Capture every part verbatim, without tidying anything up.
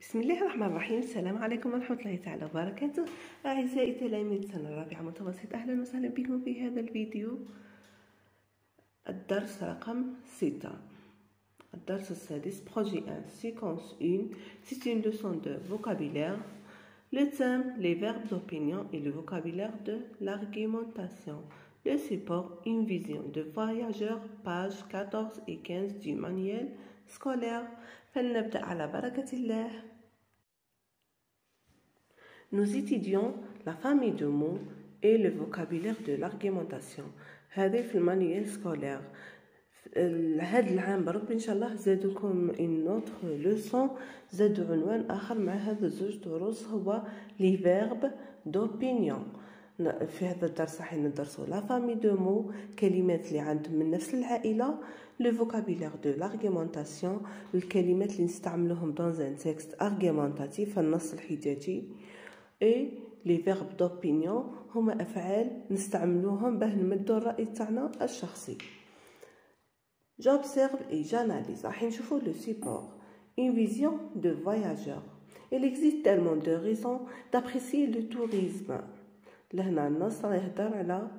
بسم الله الرحمن الرحيم. السلام عليكم ورحمة الله تعالى وبركاته. أعزائي تلاميذ السنة الرابعة متوسط، أهلا وسهلا بكم في هذا الفيديو. الدرس رقم ستة، الدرس السادس. Projet un, séquence un. C'est une leçon de vocabulaire. Le thème, les verbes d'opinion et le vocabulaire de l'argumentation. Le support, une vision de voyageur, pages quatorze et quinze du manuel scolaire. فلنبدأ على بركة الله. Nous étudions la famille de mots et le vocabulaire de l'argumentation. هذا في المانيال سكولير. هذا العام بربي ان شاء الله زادوكم une autre leçon، زادوا عنوان اخر مع هذا الزوج دروس، هو les verbes d'opinion. في هذا الدرس راح ندرسوا لا فامي دو مو، كلمات اللي عندهم من نفس العائله، لو فوكابيلير دو لارغيمونطاسيون، الكلمات اللي نستعملوهم dans un texte argumentatif، النص الحجاجي، اي لي فيرب دوبينيون هما افعال نستعملوهم باه نمدوا الراي تاعنا الشخصي. j'observe et j'analyse. راح نشوفوا لو سيبور. une vision de voyageur. il existe tellement de raisons d'apprécier le tourisme. لهنا النص راه يهضر على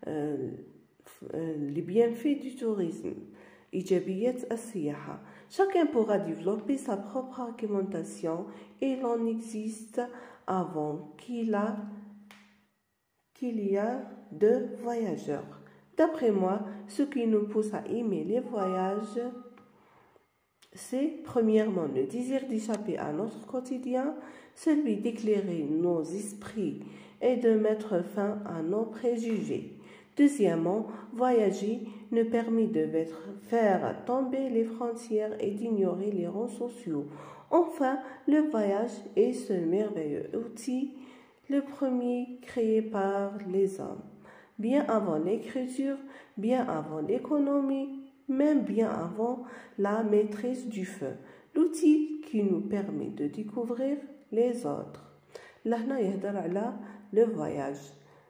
لي بيانفي دو توريزم، إيجابيات السياحة. chacun pourra développer sa propre argumentation et l'on existe avant qu'il a qu'il y a de voyageurs. D'après moi, ce qui nous pousse à aimer les voyages, c'est premièrement le désir d'échapper à notre quotidien, celui d'éclairer nos esprits et de mettre fin à nos préjugés. Deuxièmement, voyager nous permet de faire tomber les frontières et d'ignorer les rangs sociaux. Enfin, le voyage est ce merveilleux outil, le premier créé par les hommes. Bien avant l'écriture, bien avant l'économie, même bien avant la maîtrise du feu. L'outil qui nous permet de découvrir les autres. لهنا يهدر على le voyage،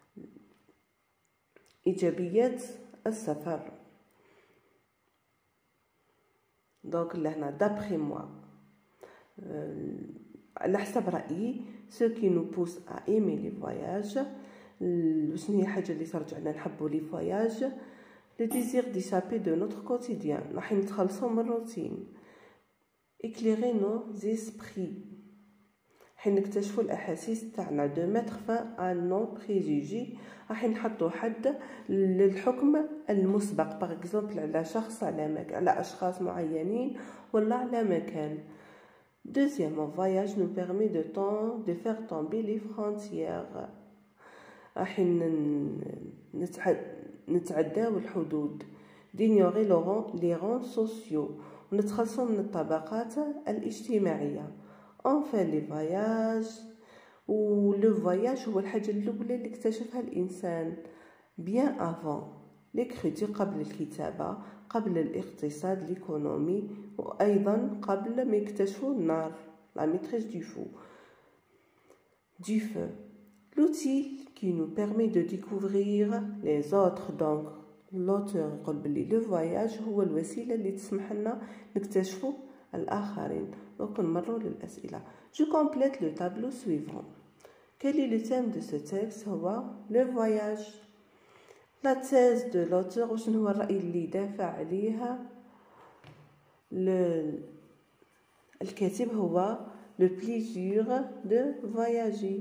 إيجابيات السفر. دونك لهنا d'après moi، على حسب رأيي، ce qui nous pousse à aimer les voyages. شنو هي الحاجة اللي ترجعنا نحبوا لي فواياج؟ le désir d'échapper de notre quotidien، راح نتخلصوا من الروتين. éclairer nos esprits، حين نكتشفوا الأحاسيس تاعنا. de mettre fin à nos préjugés، راح نحطوا حد للحكم المسبق، باغ اكزومبل على شخص، على مك... على أشخاص معينين ولا على مكان. deuxièmement, voyage nous permet de temps de faire tomber les frontières، راح نتعداو الحدود. d'ignorer les rangs sociaux، ونتخلصوا من الطبقات الاجتماعية. enfin les voyages، و le voyage هو الحاجة الأولى اللي اكتشفها الإنسان bien avant l'écriture، قبل الكتابة، قبل الاقتصاد l'économie، وأيضا قبل ما يكتشفوا النار la maîtrise du feu du feu. l'outil qui nous permet de découvrir les autres. donc l'auteur يقول بلي le voyage هو الوسيلة اللي تسمح لنا نكتشفوا الآخرين. donc نمروا للأسئلة. je complète le tableau suivant. quel est le thème de ce texte؟ هو le voyage. la thèse de l'auteur، وشنو هو الرأي اللي دافع عليها الكاتب؟ هو le plaisir de voyager.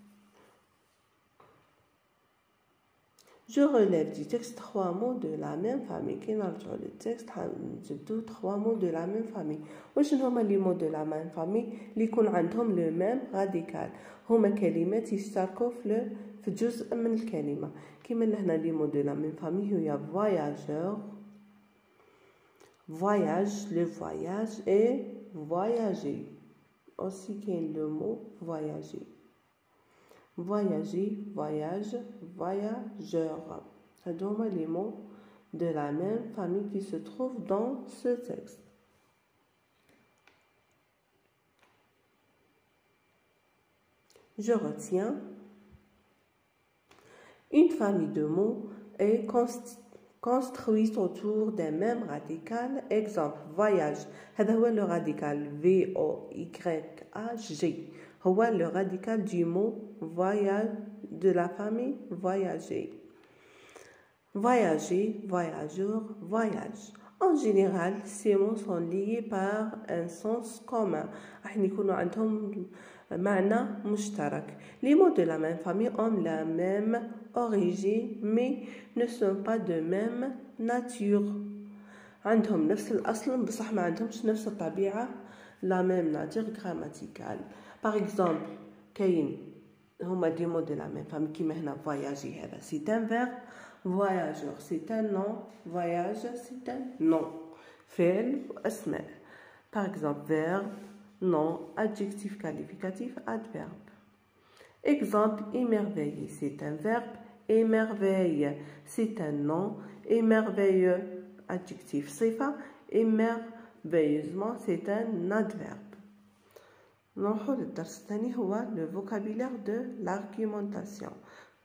je relève du texte trois mots de la même famille. كي نرجعوا للتكست حنجبدو trois mots de la même famille. واش هما لي مو de la même famille اللي يكون عندهم le même radical؟ هما كلمات يشتركوا في في جزء من الكلمه. كيما لهنا لي مو de la même famille هي voyageur، voyage، le voyage et voyager. aussi كاين le mot voyager، voyager، voyage، voyageur. هادو هما les mots de la même famille qui se trouvent dans ce texte. je retiens une famille de mots est construisent autour d'un même radical. Exemple, voyage. هذا هو le radical V O Y A G. هو le radical du mot voyage de la famille voyager. Voyager, voyageur, voyage. En général, ces mots sont liés par un sens commun. راح يكونوا عندهم معنى مشترك. Les mots de la même famille ont la même origine mais ne sont pas de même nature. عندهم نفس الأصل بصح ما عندهمش نفس الطبيعة. La même nature grammaticale. Par exemple, كاين هما des mots de la même famille كيما هنا voyager هذا c'est un verbe. Voyageur, c'est un nom. Voyage, c'est un nom. فعل وأسماء. Par exemple, verbe, nom, adjectif qualificatif, adverbe. Exemple, émerveiller, c'est un verbe. Émerveille, c'est un nom. Émerveilleux, adjectif صفة. Émerveilleusement, c'est un adverbe. نروحو للدرس الثاني هو le vocabulaire de l'argumentation.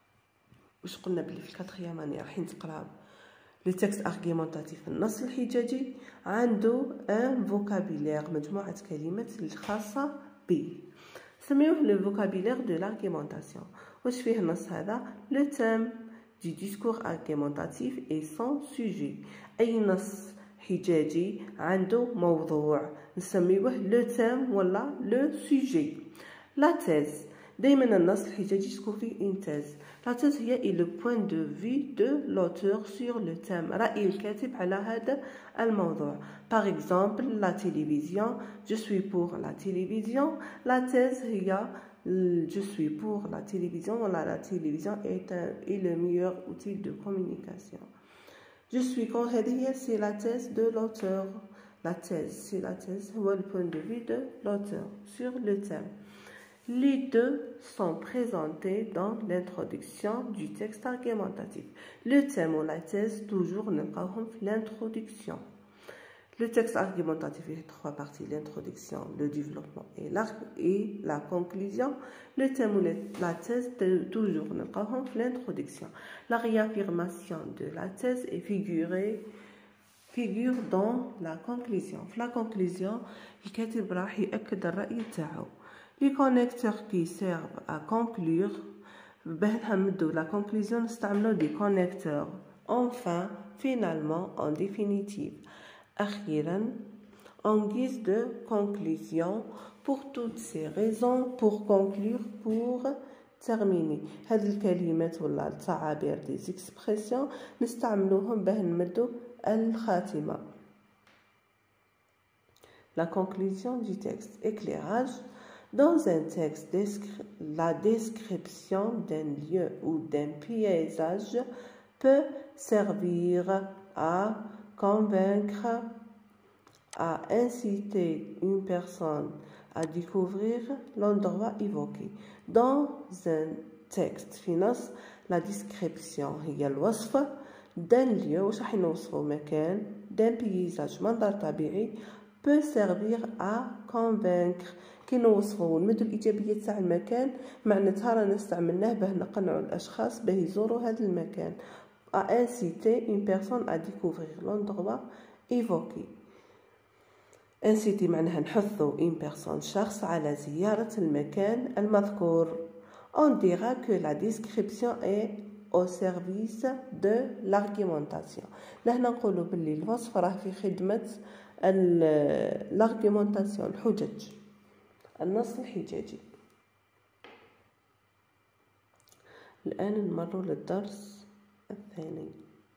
واش قلنا بلي في الكاتريام اني راح نقراو لو تكست ارغيمونطاتيف. النص الحجاجي عنده ان فوكابولير مجموعه كلمات الخاصه به سميوه لو فوكابولير دو لارغيمونطاسيون. واش فيه النص هذا؟ لو تيم دو ديسكور ارغيمونطاتيف اي سون سوجي. اي نص حجاجي عنده موضوع نسميوه لو تيم ولا لو سوجي. لا تيز دائما النص الحجاجي تكون فيه اون تيز. لا تيز هي لو بوين دو في دو لوتور سور لو تيم، رأي الكاتب على هذا الموضوع. باغ اكزومبل لا تيليفزيون، جو سوي بور لا تيليفزيون. لا تيز هي جو سوي بور لا تيليفزيون ولا لا تيليفزيون اي لو ميور اوتي دو كومونيكاسيون. جو سوي كون هذه هي سي لا تيز دو لوتور. لا تيز سي لا تيز هو لو بوين دو في دو لوتور سور لو تيم. Les deux sont présentés dans l'introduction du texte argumentatif. Le thème ou la thèse, toujours, نلقاوهم في l'introduction. Le texte argumentatif est trois parties, l'introduction, le développement et la, et la conclusion. Le thème ou la thèse, toujours, نلقاوهم في l'introduction. La réaffirmation de la thèse est figurée figure dans la conclusion. في la conclusion, الكاتب راح يأكد الرأي تاعو. Les connecteurs qui servent à conclure, باه نحمدو la conclusion نستعملو des connecteurs. Enfin, finalement, en définitive. أخيرا, en guise de conclusion, pour toutes ces raisons, pour conclure, pour terminer. هذه الكلمات ولا التعابير des expressions نستعملوهم باه نمدو الخاتمة. La conclusion du texte. Éclairage. Dans un texte, la description d'un lieu ou d'un paysage peut servir à convaincre, à inciter une personne à découvrir l'endroit évoqué. Dans un texte, finance, la description هي الوصف d'un lieu واش راح نوصفو مكان d'un paysage منظر طبيعي peut servir à convaincre. كي نوصفو نمدو الإيجابية تاع المكان معناتها رانا استعملناه باه نقنعو الأشخاص باه يزوروا هذا المكان. à inciter une personne à découvrir l'endroit évoqué. inciter معناها نحثو une personne شخص على زيارة المكان المذكور. On dira que la description est au service de l'argumentation. لهنا نقولو باللي الوصف راه في خدمة l'argumentation الحجج النص الحجاجي. الآن نمر للدرس الثاني.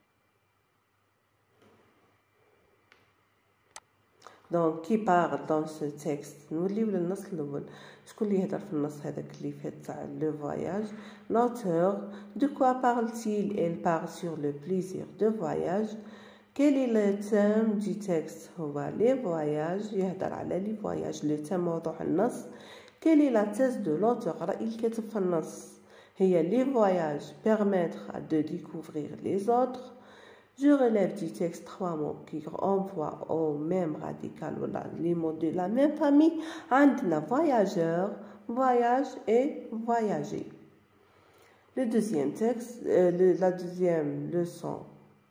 Donc qui parle dans ce texte. نوليو للنص الأول. شكون اللي يهدر في النص هذاك اللي فات تاع le voyage. L'auteur. De quoi parle-t-il? Elle parle sur le plaisir de voyage. Quel est le thème du texte? هو les voyages. يهدر على les voyages. Le thème موضوع النص. Quelle est la thèse de l'auteur? رأي الكاتب في النص هي les voyages permettre de découvrir les autres. Je relève du texte trois mots qui renvoient au même radical ou les mots de la même famille. عندنا voyageur, voyage et voyager. Le deuxième texte, euh, le, la deuxième leçon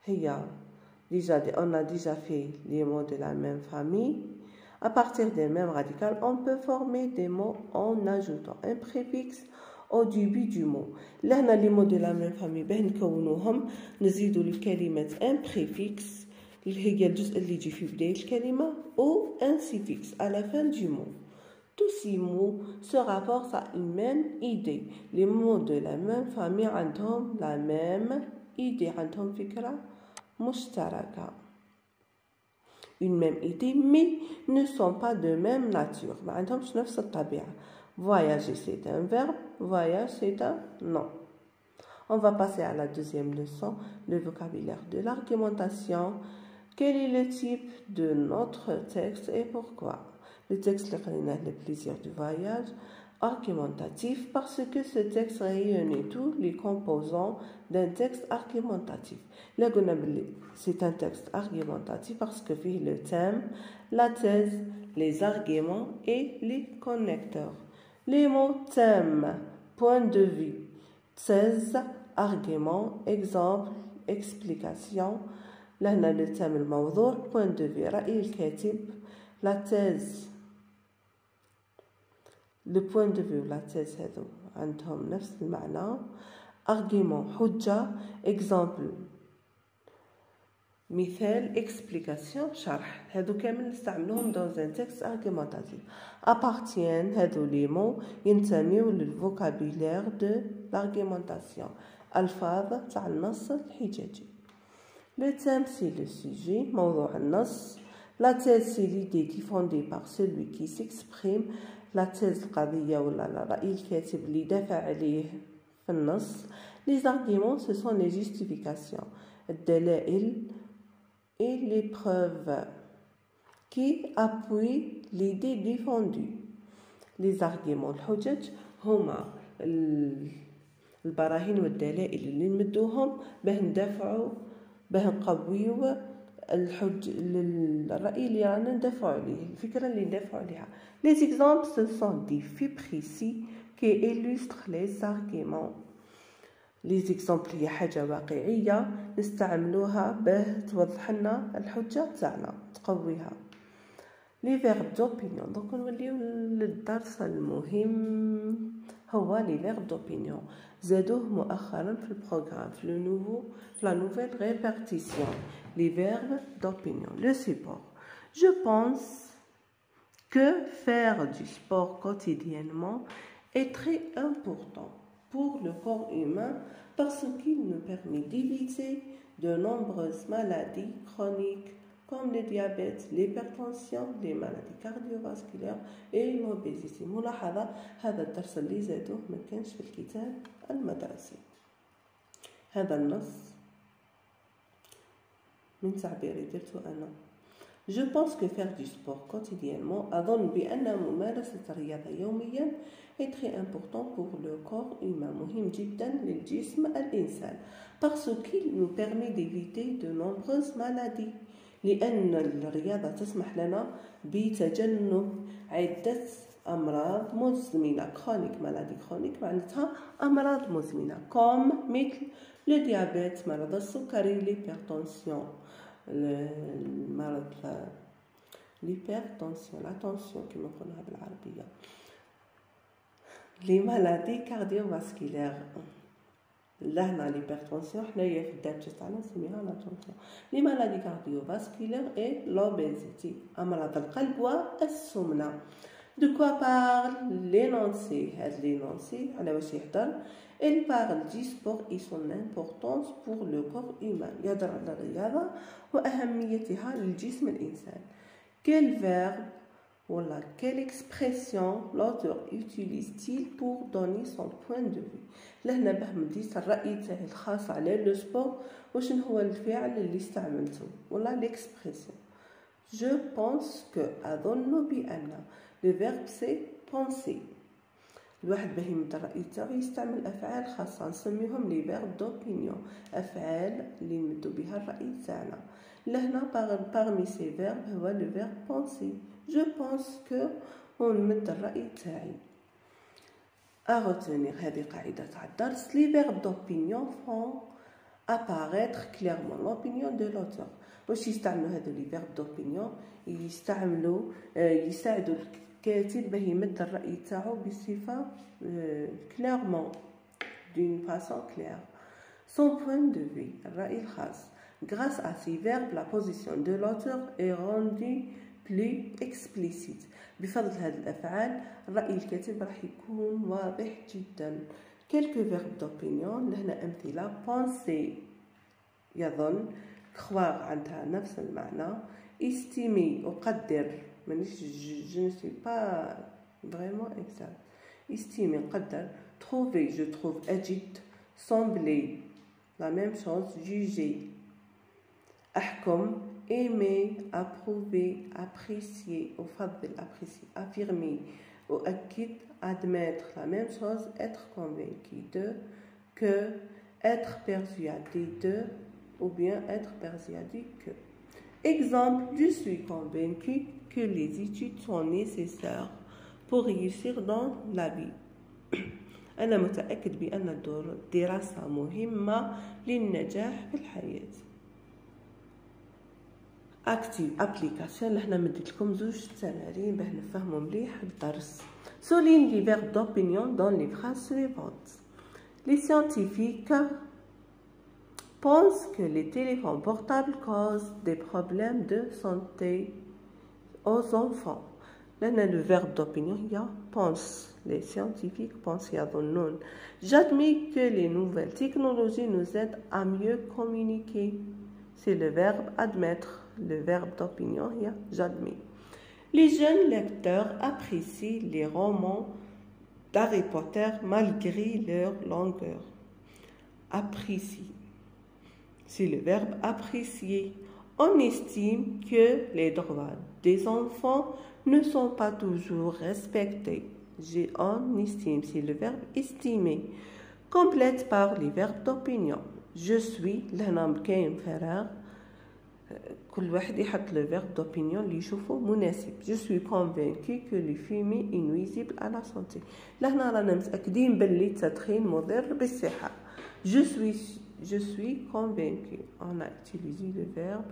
هي déjà on a déjà fait les mots de la même famille. À partir des mêmes radicales, on peut former des mots en ajoutant un préfixe au début du mot. لهنا les mots de la même famille باه نكونوهم نزيدوا للكلمات un préfixe اللي هي الجزء اللي يجي في بداية الكلمة ou un suffixe à la fin du mot. Tous ces mots se rapportent à une même idée. Les mots de la même famille عندهم la même idée, عندهم فكرة مشتركة. Une même idée, mais ne sont pas de même nature. ما عندهمش نفس الطبيعة. Voyager, c'est un verbe. Voyage, c'est un nom. On va passer à la deuxième leçon, le vocabulaire de l'argumentation. Quel est le type de notre texte et pourquoi? Le texte le plaisir du voyage, argumentatif, parce que ce texte réunit tous les composants d'un texte argumentatif. C'est un texte argumentatif parce que fait le thème, la thèse, les arguments et les connecteurs. Les mots thème, point de vue, thèse, argument, exemple, explication. لهنا le thème الموضوع, point de vue, رأي الكاتب, la thèse, le point de vue, la thèse هذو عندهم نفس المعنى. argument, حجة, exemple, مثال, explication, شرح. هذو كامل نستعملوهم dans un texte argumentatif. appartiennent هذو les mots ينتميو للفوكابيلير de l'argumentation. ألفاظ تاع النص الحجاجي. Le thème c'est le sujet, موضوع النص. La thèse c'est l'idée défendue par celui qui s'exprime. La thèse القضية ولا رأي الكاتب اللي دافع عليه في النص. Les arguments ce sont les justifications, الدلائل et les preuves qui appuient l'idée défendue. Les arguments الحجج هما البراهين والدلائل اللي نمدوهم باه ندافعوا باه نقويو الحج الرأي اللي رانا ندافعوا عليه, الفكرة اللي ندافعوا عليها. Les exemples ce sont des faits précis qui illustrent les arguments. Les exemples هي حاجة واقعية نستعملوها باه توضح لنا الحجة تاعنا تقويها. Les verbes d'opinion. donc نوليو للدرس المهم هو les verbes d'opinion. زادوه مؤخرا في البروغرام في le nouveau في la nouvelle répartition. Les verbes d'opinion. Le sport. Je pense que faire du sport quotidiennement est très important pour le corps humain parce qu'il nous permet d'éviter de nombreuses maladies chroniques comme le diabète, l'hypertension, les maladies cardiovasculaires et l'obésité. ملاحظة هذا الدرس اللي زادوه ما كانش في الكتاب المدرسي. هذا النص من تعبيري درته أنا. Je pense que faire du sport quotidiennement أظن بأن ممارسة الرياضة يوميا est très important pour le corps humain. مهم جدا للجسم الإنسان parce qu'il nous permet d'éviter de nombreuses maladies. لأن الرياضة تسمح لنا بتجنب عدة أمراض مزمنة. كرونيك مالادي كرونيك معناتها أمراض مزمنة كوم مثل لو ديابيت مرض السكري, ليبرتونسيون المرض ليبرتونسيون لا تونسيون كما نقولها بالعربية, لي مالادي كارديوفاسكولير. لهنا ليبرتونسيون حنايا في الدارجة تاعنا نسميها لا تونسيون. لي مالادي كارديوفاسكولير اي لوبيزيتي أمراض القلب والسمنة. De quoi parle l'énoncé? هاد l'énoncé على واش يهضر؟ Il parle du sport et son importance pour le corps humain. يهضر على الرياضة وأهميتها للجسم الإنسان. Quel verbe ولا quelle expression l'auteur utilise-t-il pour donner son point de vue? لهنا باه مديت الرأي تاعي الخاص على لو سبور وشن هو الفعل اللي استعملته ولا l'expression. Je pense que أظن بأن le verbe c'est penser. الواحد باه يمد الرأي تاعو يستعمل أفعال خاصة نسميهم لي verbe d'opinion, أفعال اللي نمدو بها الرأي تاعنا. لهنا parmi ces verbes هو le verbe penser. Je pense que ونمد الرأي تاعي. à retenir هذه قاعدة تاع الدرس. les verbes d'opinion font apparaître clairement l'opinion de l'auteur. واش يستعملوا هادو لي فيرب دوبينيون؟ يستعملوا يساعدوا الكاتب باه يمد الرأي تاعو بصفة clairement d'une façon claire. Son point de vue, الرأي الخاص. Grâce à ces verbes, la position de l'auteur est rendue plus explicite. بفضل هذه الأفعال رأي الكاتب راح يكون واضح جدا. Quelques verbes d'opinion لهنا أمثلة. penser يظن، croire عندها نفس المعنى. estimer أقدر، مانيش je ne suis pas vraiment exact. estimer نقدر. trouver je trouve أجد. sembler la même chose. juger أحكم. aimer approuver apprécier أفضل apprécier. affirmer أؤكد. admettre la même chose. être convaincu de. que. être persuadé de ou bien être persuadé que. exemple, je suis convaincu que les études sont nécessaires pour réussir dans la vie. أنا متأكد بأن الدراسة مهمة للنجاح في الحياة. active application اللي حنا مديت لكم زوج تمارين باه نفهموا مليح الدرس. souligne les verbes d'opinion dans les phrases suivantes. Les scientifiques pensent que les téléphones portables causent des problèmes de santé aux enfants. لأن le verbe d'opinion هي pense. Les scientifiques pensent يظنون. J'admets que les nouvelles technologies nous aident à mieux communiquer. C'est le verbe admettre. Le verbe d'opinion هي j'admets. Les jeunes lecteurs apprécient les romans d'Harry Potter malgré leur longueur. Apprécie. C'est le verbe apprécier. On estime que les droits des enfants ne sont pas toujours respectés. J'ai on estime, c'est le verbe estimer. Complète par les verbes d'opinion. Je suis لهنا كاين فراغ، كل واحد يحط le verbe d'opinion اللي يشوفه مناسب. Je suis convaincu que le fumer est nuisible à la santé. لهنا رانا متأكدين باللي التدخين مضر بالصحة. Je suis je suis convaincu. On a utilisé le verbe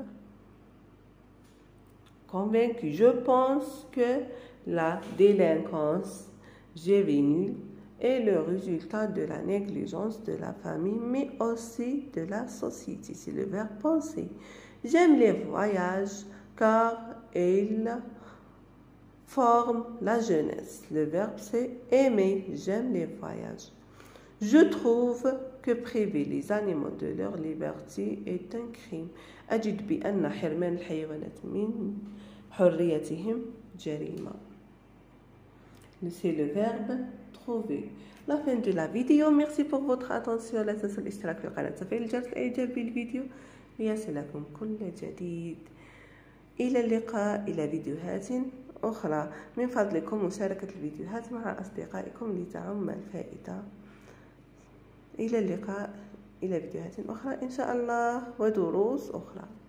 convaincu. Je pense que la délinquance juvénile est le résultat de la négligence de la famille, mais aussi de la société. C'est le verbe penser. J'aime les voyages car ils forment la jeunesse. Le verbe c'est aimer. J'aime les voyages. Je trouve que priver les animaux de leur liberté est un crime. أجد بأن حرمان الحيوانات من حريتهم جريمة. C'est le verbe trouver. La fin de la vidéo. Merci pour votre attention. لا تنسوا الاشتراك في القناة وتفعيل الجرس الإعجاب بالفيديو ليصلكم كل جديد. إلى اللقاء إلى فيديوهات أخرى. من فضلكم مشاركة الفيديوهات مع أصدقائكم لتعم الفائدة. إلى اللقاء إلى فيديوهات أخرى إن شاء الله ودروس أخرى.